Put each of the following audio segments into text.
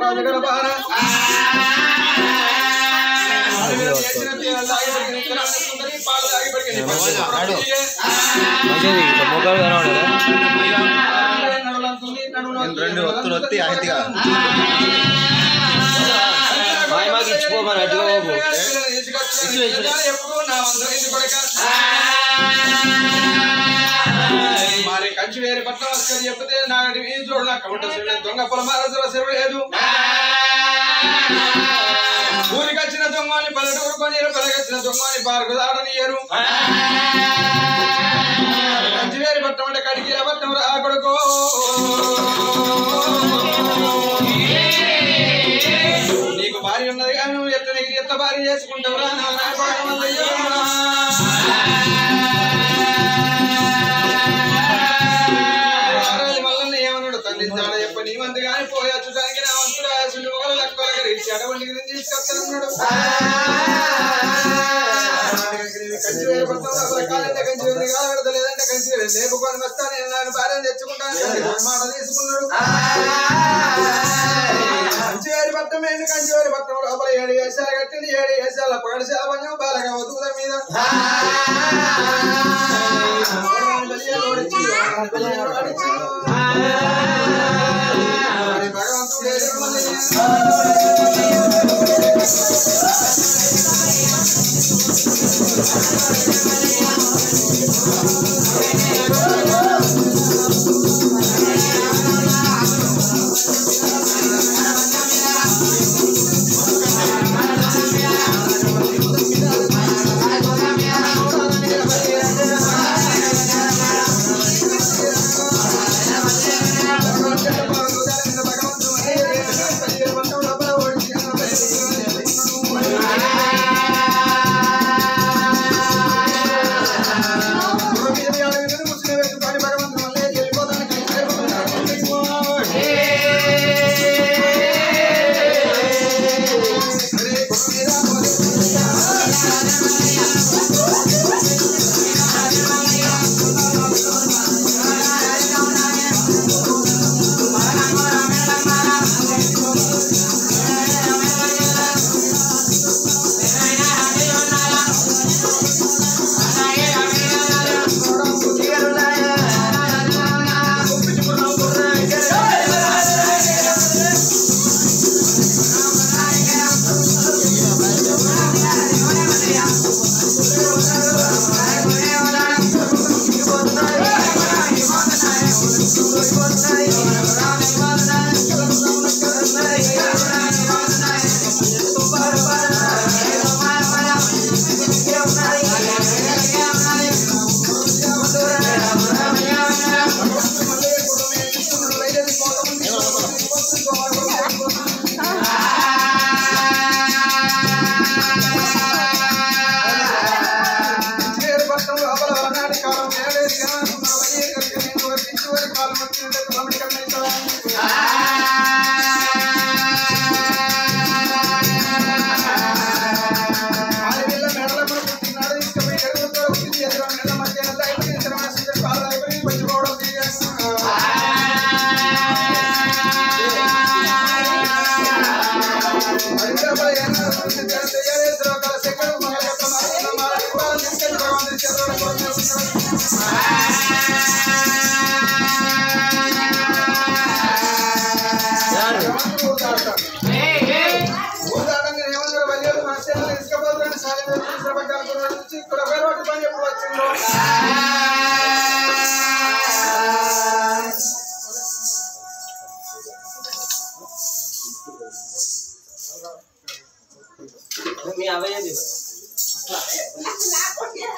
మరి కంచి వేరే పట్ల చెప్తే నాకు చూడు నా కమట దొంగ పొలమారసల సెలవులేదు ఊరికి వచ్చిన దొంగని పల్లెటూరు కొనియరు పల్లెకొచ్చిన దొంగని పార్కు దాడనియరు కంచి వేరే పట్టం అంటే కడికి పట్టం రా కొడుకో నీకు భార్య ఉన్నది కానీ నువ్వు ఎత్త భార్య చేసుకుంటావురా మళ్ళీ ఏమన్నాడు తండ్రి తాడ చెప్ప నీ మంది కానీ పోయొచ్చుడానికి నా వంతుడు రాసుడు ఒకళ్ళు లెక్కలు చెడవంటి తీసుకొస్తాడు కంచి వేరే పట్టం కాలంటే కంచి వేరే కాలబెడతా లేదంటే కంచి వేరే లేపుకొని వస్తా నేను భార్య తెచ్చుకుంటాను మాట తీసుకున్నాడు కంచివేరి పట్టం ఏంటి కంచివేరి పట్టం లోపల 7 ఏసాలు కట్టింది 7 ఏసాల పగడిసాల పంచం బాలగా వదుల మీద భగవంతుడు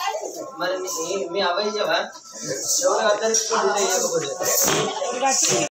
మరి మీ అవయ్యవా ఎవరు అద్దరికి